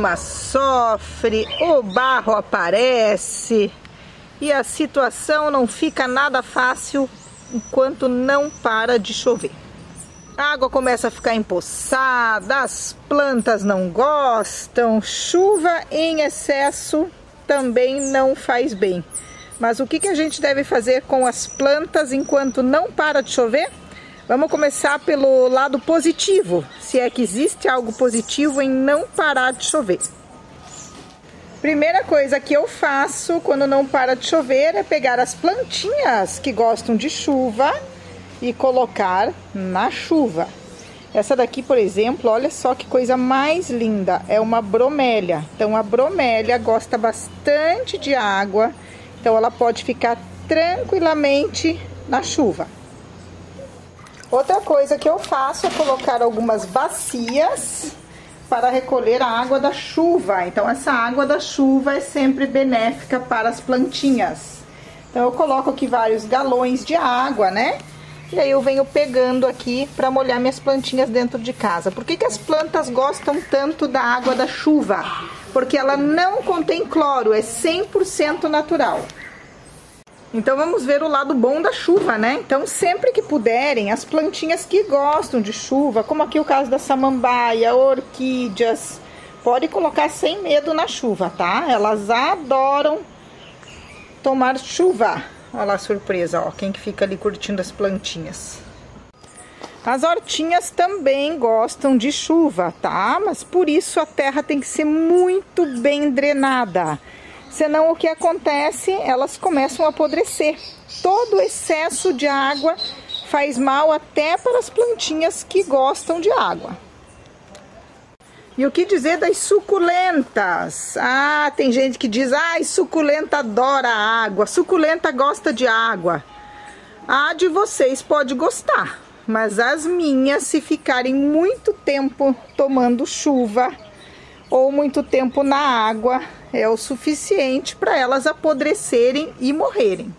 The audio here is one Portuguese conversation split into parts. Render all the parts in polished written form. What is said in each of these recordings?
turma sofre, o barro aparece e a situação não fica nada fácil enquanto não para de chover. A água começa a ficar empoçada, as plantas não gostam, chuva em excesso também não faz bem. Mas o que a gente deve fazer com as plantas enquanto não para de chover? Vamos começar pelo lado positivo, se é que existe algo positivo em não parar de chover. Primeira coisa que eu faço quando não para de chover é pegar as plantinhas que gostam de chuva e colocar na chuva. Essa daqui, por exemplo, olha só que coisa mais linda, é uma bromélia. Então a bromélia gosta bastante de água, então ela pode ficar tranquilamente na chuva. Outra coisa que eu faço é colocar algumas bacias para recolher a água da chuva. Então essa água da chuva é sempre benéfica para as plantinhas. Então eu coloco aqui vários galões de água, né? E aí eu venho pegando aqui para molhar minhas plantinhas dentro de casa. Por que as plantas gostam tanto da água da chuva? Porque ela não contém cloro, é 100% natural. Então vamos ver o lado bom da chuva, né? Então sempre que puderem, as plantinhas que gostam de chuva, como aqui o caso da samambaia, orquídeas, pode colocar sem medo na chuva, tá? Elas adoram tomar chuva. Olha lá a surpresa, ó, quem que fica ali curtindo as plantinhas. As hortinhas também gostam de chuva, tá? Mas por isso a terra tem que ser muito bem drenada. Senão o que acontece? Elas começam a apodrecer. Todo excesso de água faz mal até para as plantinhas que gostam de água. E o que dizer das suculentas? Ah, tem gente que diz, suculenta adora água, suculenta gosta de água. A de vocês pode gostar, mas as minhas, se ficarem muito tempo tomando chuva ou muito tempo na água, é o suficiente para elas apodrecerem e morrerem.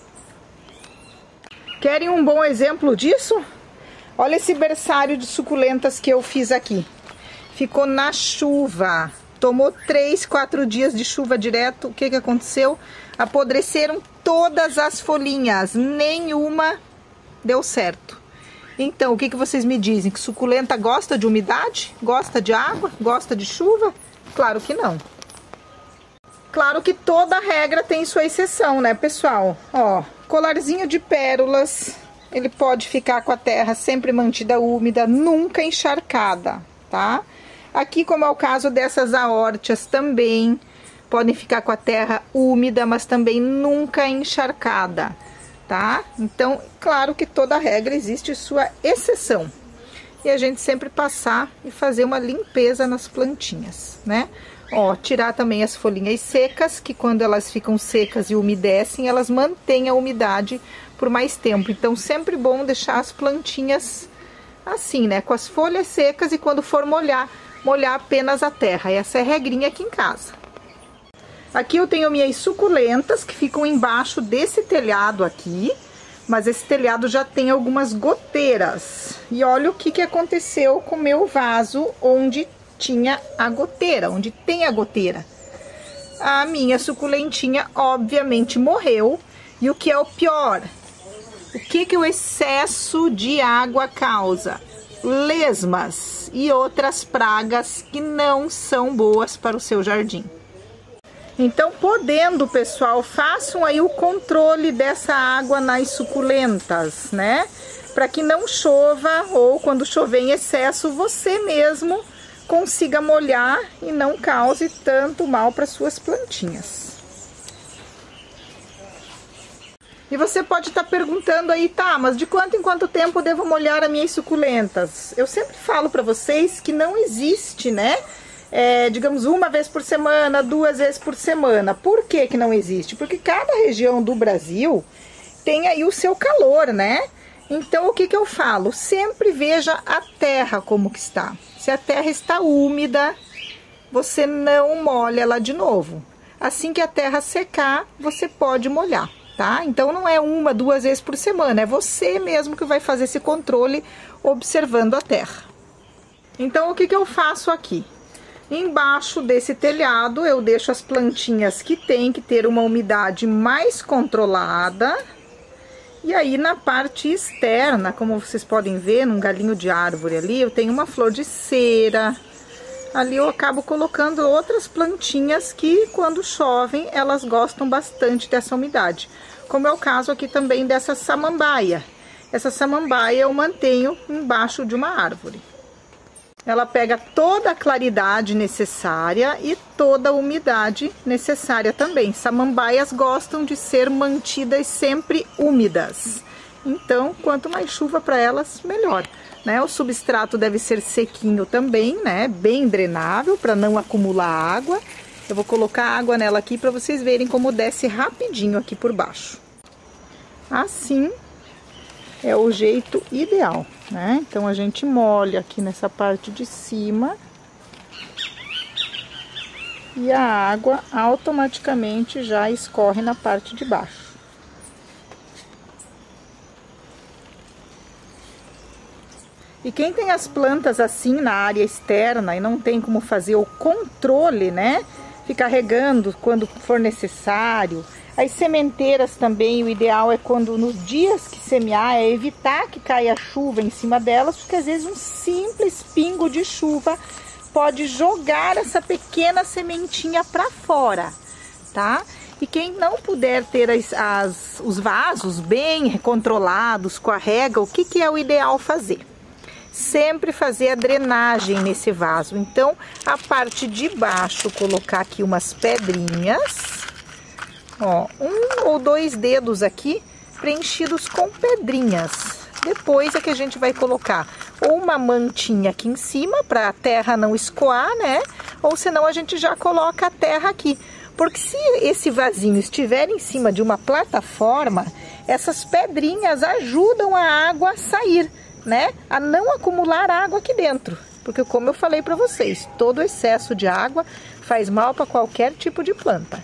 Querem um bom exemplo disso? Olha esse berçário de suculentas que eu fiz aqui. Ficou na chuva, tomou 3, 4 dias de chuva direto. O que aconteceu? Apodreceram todas as folhinhas, nenhuma deu certo. Então, o que vocês me dizem? Que suculenta gosta de umidade? Gosta de água? Gosta de chuva? Claro que não. Claro que toda regra tem sua exceção, né, pessoal? Ó, colarzinho de pérolas, ele pode ficar com a terra sempre mantida úmida, nunca encharcada, tá? Aqui, como é o caso dessas aórtias, também podem ficar com a terra úmida, mas também nunca encharcada, tá? Então, claro que toda regra existe sua exceção. E a gente sempre passar e fazer uma limpeza nas plantinhas, né? Ó, tirar também as folhinhas secas, que quando elas ficam secas e umedecem, elas mantêm a umidade por mais tempo. Então, sempre bom deixar as plantinhas assim, né? Com as folhas secas e quando for molhar apenas a terra. Essa é a regrinha aqui em casa. Aqui eu tenho minhas suculentas que ficam embaixo desse telhado aqui, mas esse telhado já tem algumas goteiras. E olha o que aconteceu com o meu vaso onde tinha a goteira, onde tem a goteira. A minha suculentinha obviamente morreu. E o que é o pior? O que o excesso de água causa? Lesmas e outras pragas que não são boas para o seu jardim. Então, podendo, pessoal, façam aí o controle dessa água nas suculentas, né? Para que não chova ou quando chover em excesso, você mesmo consiga molhar e não cause tanto mal para suas plantinhas. E você pode estar perguntando aí, tá, mas de quanto em quanto tempo devo molhar as minhas suculentas? Eu sempre falo para vocês que não existe, né? Digamos, 1 vez por semana, 2 vezes por semana. Por que que não existe? Porque cada região do Brasil tem aí o seu calor, né? Então, o que eu falo? Sempre veja a terra como que está. Se a terra está úmida, você não molha ela de novo. Assim que a terra secar, você pode molhar. Tá? Então não é 1, 2 vezes por semana, é você mesmo que vai fazer esse controle observando a terra. Então o que eu faço aqui? Embaixo desse telhado eu deixo as plantinhas que tem que ter uma umidade mais controlada. E aí na parte externa, como vocês podem ver, num galinho de árvore ali, eu tenho uma flor de cera. Ali eu acabo colocando outras plantinhas que quando chovem elas gostam bastante dessa umidade. Como é o caso aqui também dessa samambaia. Essa samambaia eu mantenho embaixo de uma árvore. Ela pega toda a claridade necessária e toda a umidade necessária também. Samambaias gostam de ser mantidas sempre úmidas. Então, quanto mais chuva para elas, melhor, né? O substrato deve ser sequinho também, né? Bem drenável para não acumular água. Eu vou colocar água nela aqui para vocês verem como desce rapidinho aqui por baixo. Assim é o jeito ideal, né? Então a gente molha aqui nessa parte de cima e a água automaticamente já escorre na parte de baixo. E quem tem as plantas assim na área externa e não tem como fazer o controle, né? Ficar regando quando for necessário. As sementeiras também, o ideal é quando nos dias que semear, é evitar que caia chuva em cima delas, porque às vezes um simples pingo de chuva pode jogar essa pequena sementinha para fora, tá? E quem não puder ter os vasos bem controlados com a rega, o que é o ideal fazer? Sempre fazer a drenagem nesse vaso. Então, a parte de baixo, colocar aqui umas pedrinhas, ó, 1 ou 2 dedos aqui preenchidos com pedrinhas. Depois é que a gente vai colocar ou uma mantinha aqui em cima para a terra não escoar, né? Ou senão a gente já coloca a terra aqui. Porque se esse vasinho estiver em cima de uma plataforma, essas pedrinhas ajudam a água a sair, né? A não acumular água aqui dentro. Porque como eu falei para vocês, todo excesso de água faz mal para qualquer tipo de planta.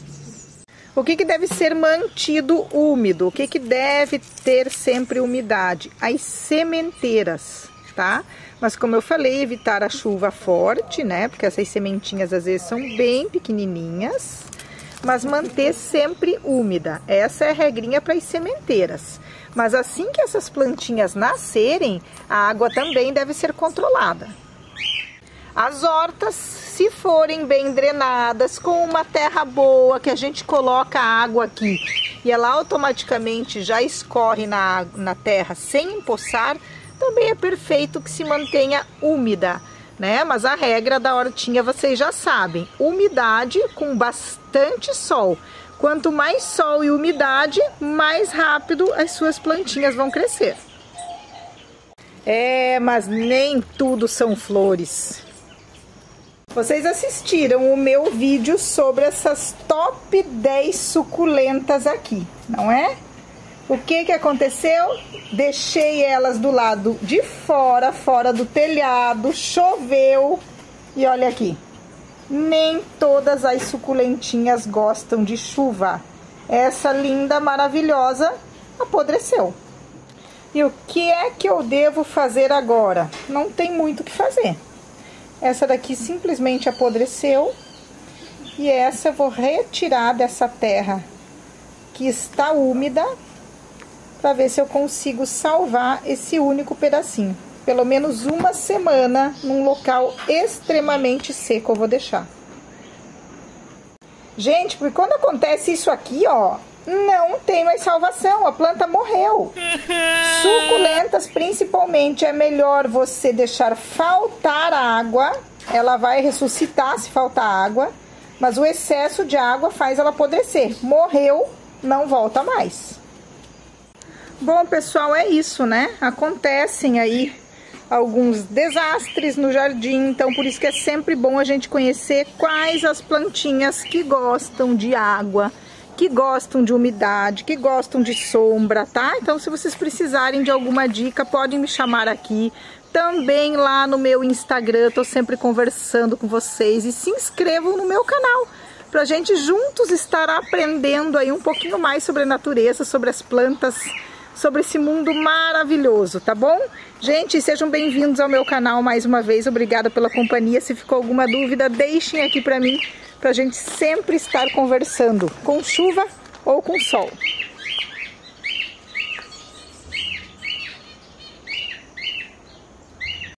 O que deve ser mantido úmido? O que deve ter sempre umidade? As sementeiras, tá? Mas como eu falei, evitar a chuva forte, né? Porque essas sementinhas às vezes são bem pequenininhas. Mas manter sempre úmida. Essa é a regrinha para as sementeiras. Mas assim que essas plantinhas nascerem, a água também deve ser controlada. As hortas, se forem bem drenadas, com uma terra boa, que a gente coloca a água aqui e ela automaticamente já escorre na terra sem empoçar, também é perfeito que se mantenha úmida, né? Mas a regra da hortinha vocês já sabem, umidade com bastante sol. Quanto mais sol e umidade, mais rápido as suas plantinhas vão crescer. Mas nem tudo são flores. Vocês assistiram o meu vídeo sobre essas top 10 suculentas aqui, não é? O que aconteceu? Deixei elas do lado de fora, fora do telhado, choveu e olha aqui. Nem todas as suculentinhas gostam de chuva. Essa linda, maravilhosa, apodreceu. E o que é que eu devo fazer agora? Não tem muito o que fazer. Essa daqui simplesmente apodreceu. E essa eu vou retirar dessa terra que está úmida, para ver se eu consigo salvar esse único pedacinho. Pelo menos uma semana num local extremamente seco eu vou deixar. Gente, porque quando acontece isso aqui, ó, não tem mais salvação, a planta morreu. Suculentas, principalmente, é melhor você deixar faltar água. Ela vai ressuscitar se faltar água, mas o excesso de água faz ela apodrecer. Morreu, não volta mais. Bom, pessoal, é isso, né? Acontecem aí alguns desastres no jardim, então por isso que é sempre bom a gente conhecer quais as plantinhas que gostam de água, que gostam de umidade, que gostam de sombra, tá? Então, se vocês precisarem de alguma dica, podem me chamar aqui. Também lá no meu Instagram, tô sempre conversando com vocês. E se inscrevam no meu canal, pra gente juntos estar aprendendo aí um pouquinho mais sobre a natureza, sobre as plantas sobre esse mundo maravilhoso, tá bom? Gente, sejam bem-vindos ao meu canal mais uma vez. Obrigada pela companhia. Se ficou alguma dúvida, deixem aqui pra mim, pra gente sempre estar conversando, com chuva ou com sol.